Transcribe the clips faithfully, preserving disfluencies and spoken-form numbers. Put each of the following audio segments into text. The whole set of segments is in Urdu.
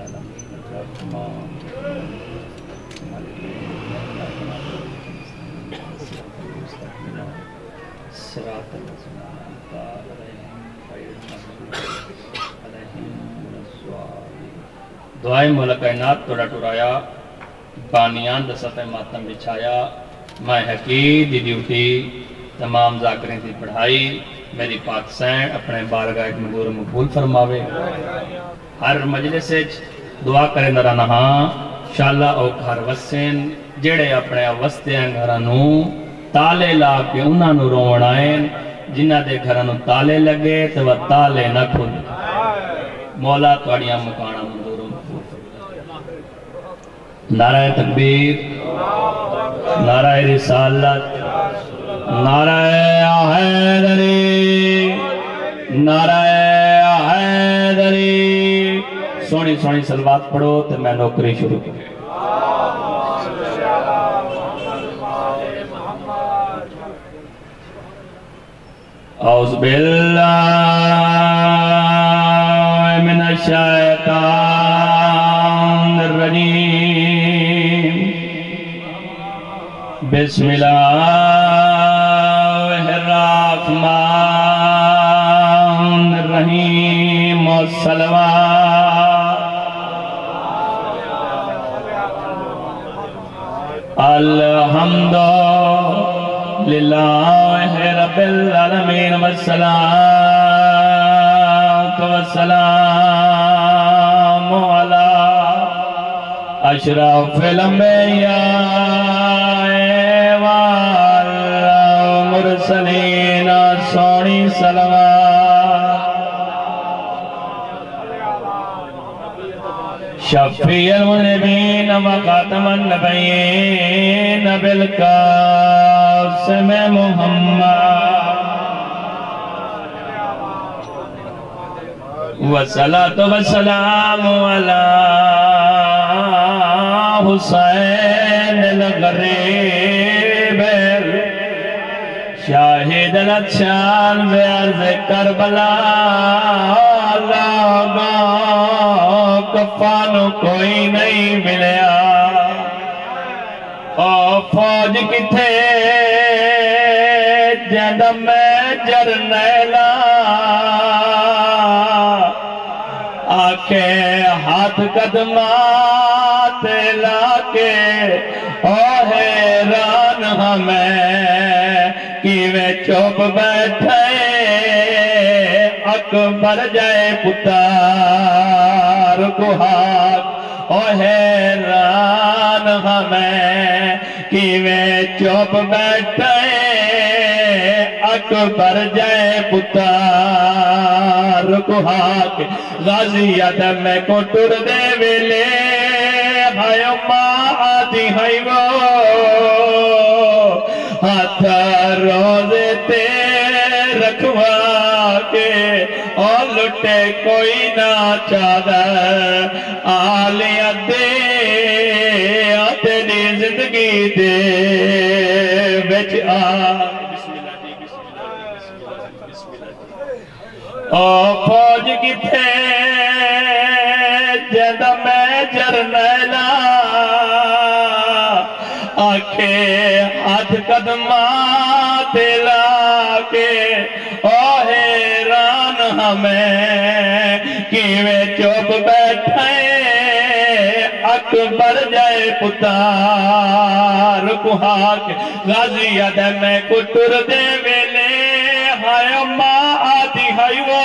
العالمين الرحمن مالك صراط الذين أنعمت عليهم غير المغضوب عليهم ولا الضالين. دعائے مولا کائنات توڑا ٹورایا بانیان دستے ماتم بچھایا میں حقیق دی ڈیوٹی تمام ذاکریں تھی پڑھائی میری پاک سین اپنے بارگاہ مدور مقبول فرماوے. ہر مجلس دعا کرے نرا نہاں شاءاللہ او گھر وسین جڑے اپنے وستے ہیں گھرانوں تالے لا کے انہاں نو روڑ آئیں جنہ دے گھرانوں تالے لگے تو وہ تالے نہ کھل. مولا توڑیاں مکانہ مدور مقبول فرماوے. نعرہ تکبیر، نعرہ رسالت، نعرہ حیدری، نعرہ حیدری. سونی سونی سلوات پڑھو تو میں نوکری شروع کی. اعوذ باللہ من الشیطان الرجیم. بسم اللہ الرحمن الرحیم. والصلوات الحمد للہ رب العالمین. والصلاة والسلام علی اشرف الانبیاء والمرسلین. سونی صلوات. شفیع المذنبین وخاتم النبیین بالقاسم محمد. والصلاة والسلام علی حسین الغریب شاہد الاچھان بیارز کربلا. لاغا کفانو کوئی نہیں ملیا. او فوج کتھے جندم میں جرنیلا. آکے ہاتھ قدمات لاکے او حیران ہمیں کیویں چوپ بیٹھے اکبر جائے پتار کو ہاتھ. او حیران ہمیں کیویں چوپ بیٹھے اکبر جائے پتار کو ہاتھ. غازی آدم میں کو ٹر دے ویلے ہائیو ماں آدھی ہائی وہ ہاتھ روزے تے رکھوا کے اور لٹے کوئی نہ چاہتا. آلیاں دے تیری زندگی دے بچ آ. او فوج کی تھے جدہ میں جرنیلا. آنکھیں ہاتھ قدمات لا کے او حیران ہمیں کیویں چوپ بیٹھے اکبر جائے پتار کو ہاک. غازی آدم میں کٹر دے ویلے ہائے ماں آدھی ہائی وہ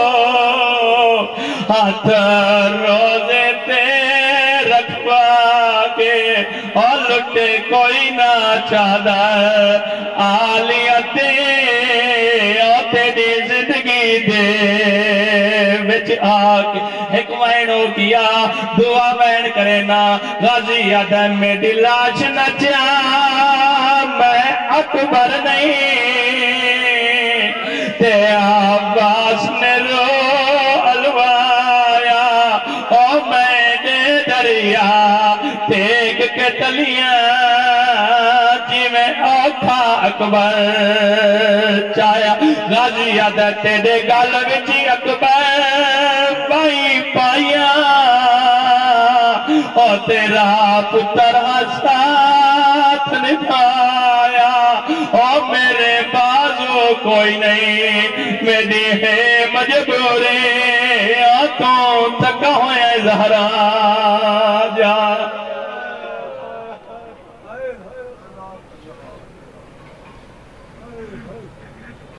ہاتھ روزے تے رکھوا کے اور لٹے کوئی نہ چاہتا. آلیاں دے اور تیری زندگی دے وچ آکے ایک وینو کیا دعا وین کرے نا. غازی آدم میں دلاش نچا میں اکبر نہیں تے عباس نے رو الوایا. او میں نے دریا دیکھ کے تلیاں جی میں اوکھا اکبر چایا. غازی آدم تیرے گال وچی اکبر بائی پائیاں اور تیرا پتر ساتھ نبھایا اور میرے بازو کوئی نہیں میری ہے مجبوری تو تکا ہوئے زہرا جا